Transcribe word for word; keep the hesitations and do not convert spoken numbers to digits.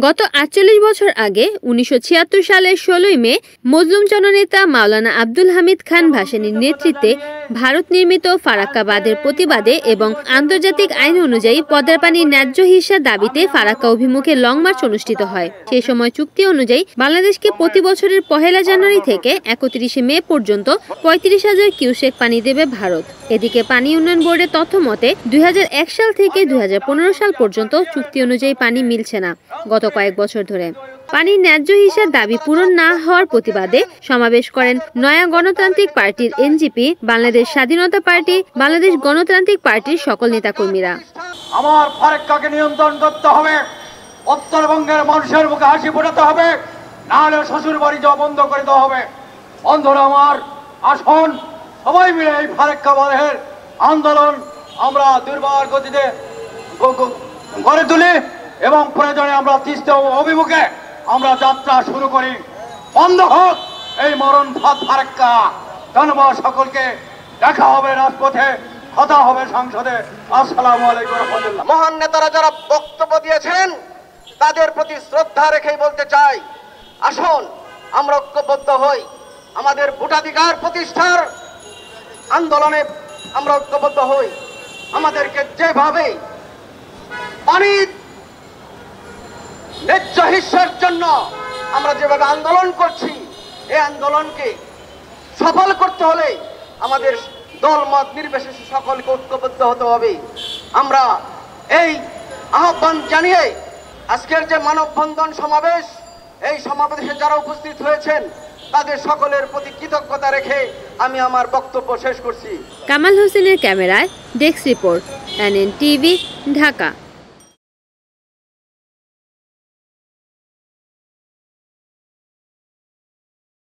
গত আটচল্লিশ বছর আগে উনিশশো ছিয়াত্তর সালের ষোলোই মে মজলুম জননেতা মাওলানা আব্দুল হামিদ খান ভাসানীর নেতৃত্বে ভারত নির্মিত ফারাক্কা বাঁধের প্রতিবাদে এবং আন্তর্জাতিক আইন অনুযায়ী পদ্মার পানির ন্যায্য হিস্যার দাবিতে ফারাক্কা অভিমুখে লং মার্চ অনুষ্ঠিত হয়। সেই সময় চুক্তি অনুযায়ী বাংলাদেশকে প্রতি বছরের পহেলা জানুয়ারি থেকে একত্রিশে মে পর্যন্ত পঁয়ত্রিশ হাজার কিউসেক পানি দেবে ভারত। এদিকে পানি উন্নয়ন বোর্ডের তথ্য মতে দুই হাজার এক সাল থেকে দুই হাজার পনেরো সাল পর্যন্ত চুক্তি অনুযায়ী পানি মিলছে না। গত কয়েক বছর ধরে পানির ন্যায্য হিস্যার দাবি পূরণ না হওয়ার প্রতিবাদে সমাবেশ করেন নয়া গণতান্ত্রিক পার্টির এনজিপি, বাংলাদেশ স্বাধীনতা পার্টি, বাংলাদেশ গণতান্ত্রিক পার্টির সকল নেতাকর্মীরা। আমার ফারাক্কাকে নিয়ন্ত্রণ করতে হবে, উত্তরবঙ্গের মানুষের মুখে হাসি ফোটাতে হবে, না হলে শ্বশুর বাড়ি যাওয়া বন্ধ করে দেওয়া হবে। বন্ধুরা আমার, আসুন সবাই মিলে এই ফারাক্কা বাঁধের আন্দোলন আমরা দুর্বার গতিতে গড়ে তুলি এবং প্রয়োজনে আমরা তিস্তা অভিমুখে আমরা যাত্রা শুরু করি। বন্ধ হোক এই মরণ ফাঁদ ফারাক্কা। ধন্যবাদ সকলকে, দেখা হবে রাজপথে, কথা হবে সংসদে। আসসালামু আলাইকুম ওয়া রাহমাতুল্লাহ। মহান নেতারা যারা বক্তব্য দিয়েছেন তাদের প্রতি শ্রদ্ধা রেখেই বলতে চাই, আসুন আমরা ঐক্যবদ্ধ হই। আমাদের ভোটাধিকার প্রতিষ্ঠার আন্দোলনে আমরা ঐক্যবদ্ধ হই। আমাদেরকে যেভাবে পানি ন্যায্য হিস্যার জন্য আমরা যেভাবে আন্দোলন করছি, এই আন্দোলনকে সফল করতে হলে আমাদের দলমত নির্বিশেষে সকলকে ঐক্যবদ্ধ হতে হবে। আমরা এই আহ্বান জানিয়ে আজকের যে মানববন্ধন সমাবেশ, এই সমাবেশে যারা উপস্থিত হয়েছেন তাদের সকলের প্রতি কৃতজ্ঞতা রেখে আমি আমার বক্তব্য শেষ করছি। কামাল হোসেনের ক্যামেরায় desk report, NN TV, Dhaka.